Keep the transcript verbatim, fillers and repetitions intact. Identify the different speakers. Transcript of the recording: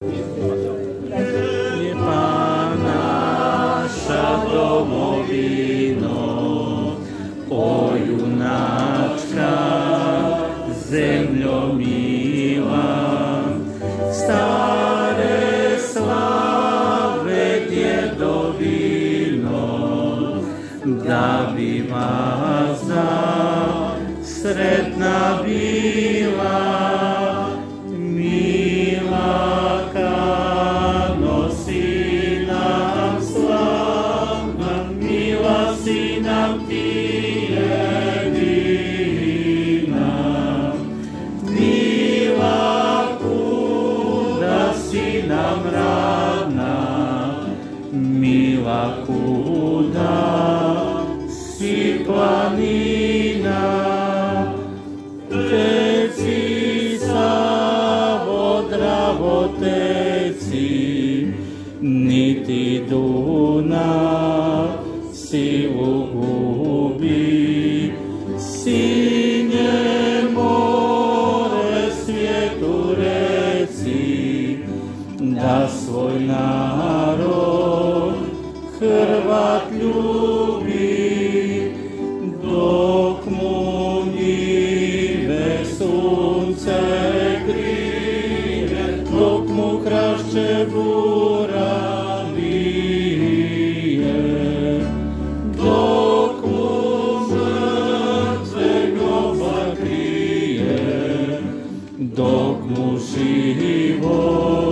Speaker 1: Lijepa naša domovino, o junačka zemljo mila, stare slave djedovino, da bi maza sretna bila. Si nam ti jedina, mila kuda si nam radna, mila kuda si planina, teci Savo, Dravo teci, niti Dunav silu gubi, sinje more svijetu reci, da svoj narod Hrvat ljubi, dok mu njive sunce grije, dok mu krašće bura bije, dok mu mrtve groba krije, dok mu život